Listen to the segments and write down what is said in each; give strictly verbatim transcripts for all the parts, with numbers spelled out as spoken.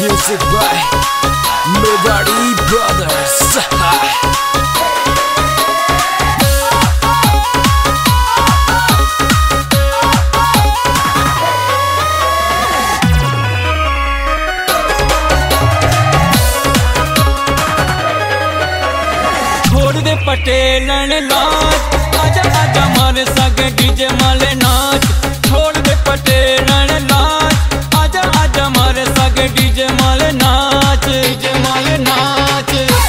Music by Medari Brothers. छोड़ दे पटेलन लाज, आजा आजा मारे सगे डीजे माले नाच। छोड़ दे पटेलन लाज, आजा आजा मारे सगे डीजे माले नाच, डीजे माले नाच।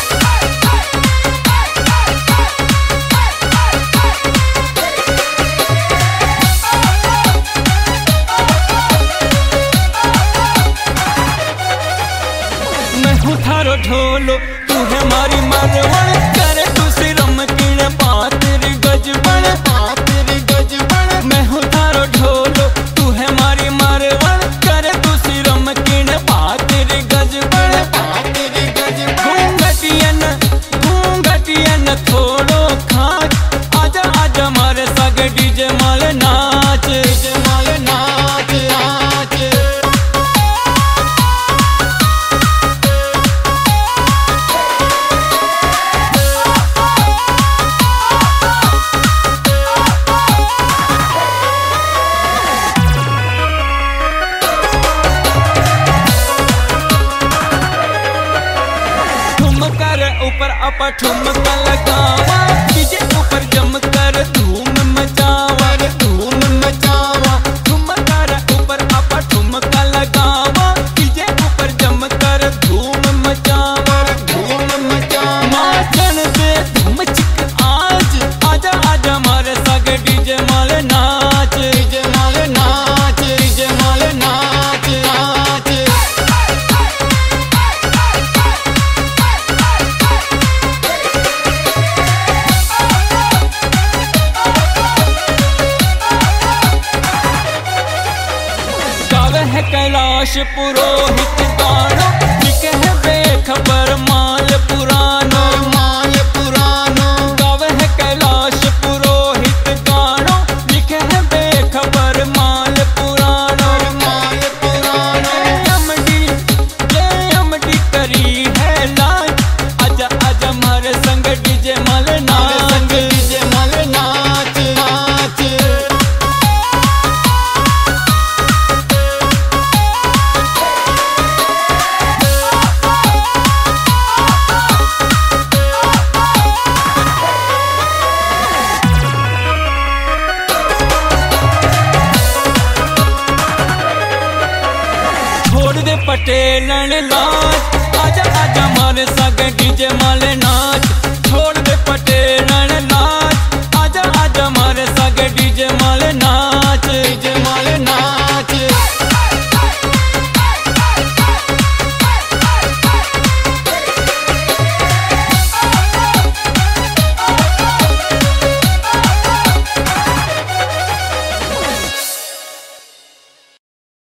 मैं हूँ थारो ढोलो, तू है मारी मरवण, करे तू सिरम कीड़े पातरी गजबन, पातरी गजबन। मैं हूँ थारो ढोलो, तू है मारी मरवण, करे तू सिरम कीड़े पातरी गजबन, पातरी गजबन। घूंघटियन घूंघटियन थोड़ो खाच, आजा आजा मारे सगे डीजे माले नाच, डीजे माले नाच, नाच। ठुमकर ऊपर अपा ठुमका लगावा, डीजे ऊपर जम कर धूम मचावा, धूम मचावा। ठुमकर ऊपर अपा ठुमका लगावा, डीजे ऊपर जम कर धूम मचावा, धूम मचावा। नाचन दे धूम चिक आज, आजा आजा मारे सगे डीजे माले नाच, डीजे माले नाच, डीजे माले नाच, नाच। गावे है कैलाश पुरोहित गानो, लिखे है बेखबर माल पुरानो, माल पुरानो। गावे है कैलाश पुरोहित गानो, लिखे है बेखबर माल पुरानो, माल पुरानो। अमडी ये अमडी करी है लाज, आजा आजा मारे संग डीजे माल नाच, डीजे माल नाच, नाच। छोड़ दे पटेलन लाज, आजा आजा मारे सगे डीजे माले नाच।